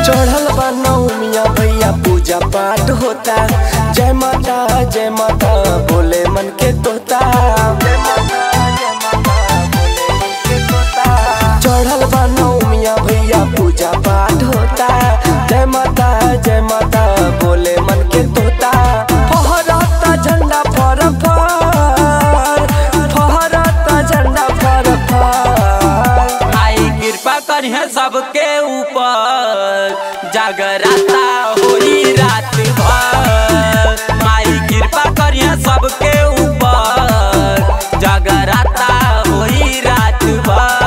चढ़ल बा नौमिया भैया पूजा पाठ होता। जय माता बोले मन के तोता। चढ़ल बा नौमिया भैया पूजा पाठ होता। जय माता बोले मन के तोता। फहराता झंडा फर फर, फहराता झंडा फर फर। आई कृपा करिए सबके ऊपर, जागराता होई रात भर। माई कृपा करिए सबके ऊपर, जागराता होई रात भर।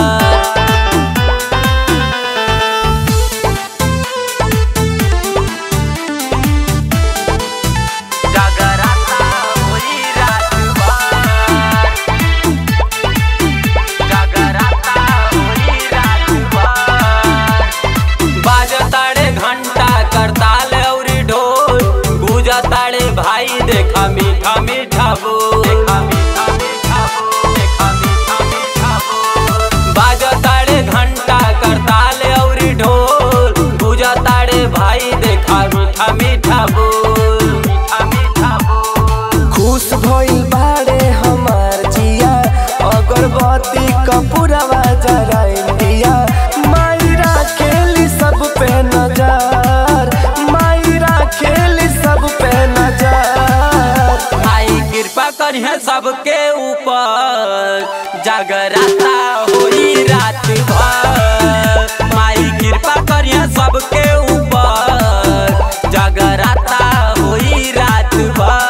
भाई देखा मीठा मीठा बोल, देखा मीठा मीठा बोल, देखा मीठा मीठा बोल। बाजा ताड़े घंटा करताल और ढोल, पूजा ताड़े भाई देखा मीठा मीठा बोल, मीठा मीठा बोल। खुश भइल बाड़े हमार जिया, अगरबत्ती कपूरवा जराइल दिया। माई राखेली सब पे नजर, माई राखेली सब पे नजर। आई कृपा करिए सबके ऊपर, जागराता होई रात भर। माई कृपा करिए सबके ऊपर, जागराता होई रात भर।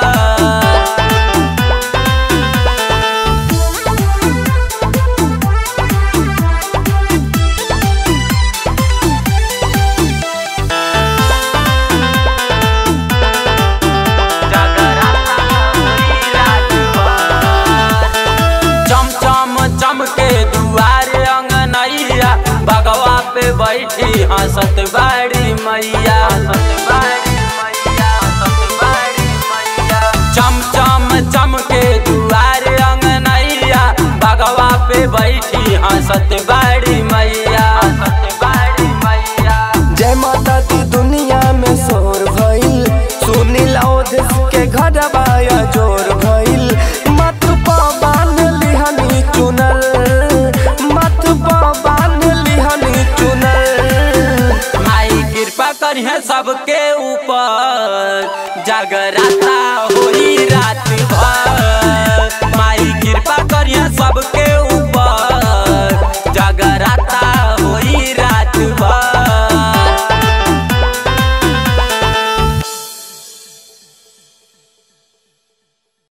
के दुआरे अंगनैया, बगवा पे बैठी हंसत बाड़ी मैया, हंसत बाड़ी मैया, हंसत बाड़ी मैया। चम चम चम के दुआरे अंगनैया, बगवा पे बैठी हंसत बाड़ी मैया, हंसत बाड़ी मैया। जय माता दी दुनिया में शोर भइल, सुनील ओधस के घर बाया जोर भइल। मत पा बांध लिहनी चुनल, मत पा बांध लिहनी चुनल। माई कृपा करिए सबके ऊपर, जागराता होई रात भर।